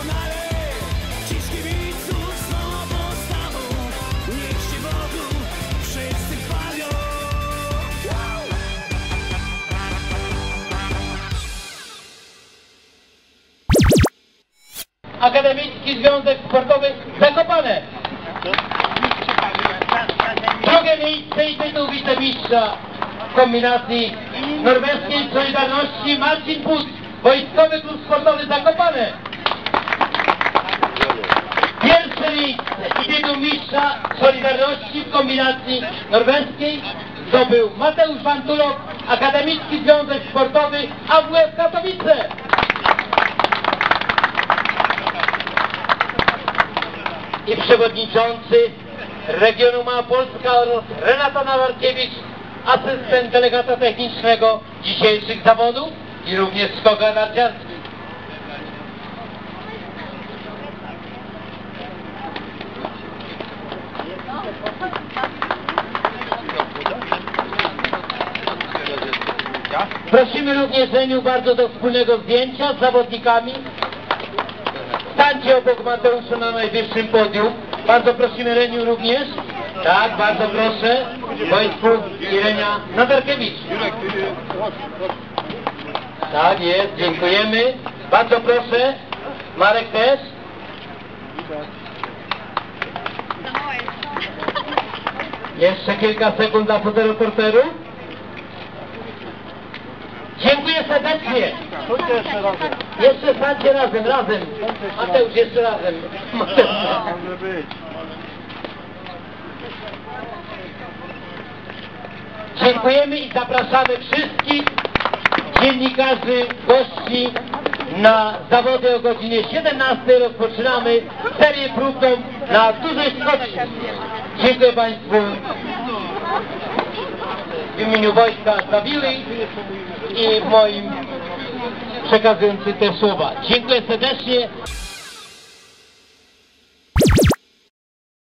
doskonale. Dziś kibiców z nową postawą, niech się wokół wszyscy chwalą. Akademicki Związek Sportowy Zakopane. Drugie miejsce i tytuł wicemistrza w kombinacji norweskiej Solidarności Marcin Put, Wojskowy Klub Sportowy Zakopane. Pierwsze miejsce i tytuł mistrza Solidarności w kombinacji norweskiej zdobył Mateusz Wantulok, Akademicki Związek Sportowy AWF Katowice. I przewodniczący regionu Małopolska oraz Renata Nawarkiewicz, asystent delegata technicznego dzisiejszych zawodów i również skokach narciarskich. Prosimy również Reniu bardzo do wspólnego zdjęcia z zawodnikami. Stańcie obok Mateusza na najwyższym podium. Bardzo prosimy Reniu również. Tak, bardzo proszę. Wojtku i Renia Nadarkiewicz. Tak jest, dziękujemy. Bardzo proszę. Marek też. Jeszcze kilka sekund dla fotoreporterów. Dziękuję serdecznie. Jeszcze stańcie razem. Mateusz, jeszcze razem. Dziękujemy i zapraszamy wszystkich dziennikarzy, gości na zawody o godzinie 17. Rozpoczynamy serię próbną na dużej skoczni. Dziękuję Państwu w imieniu Wojtka Zawiły i moim przekazujący te słowa. Dziękuję serdecznie.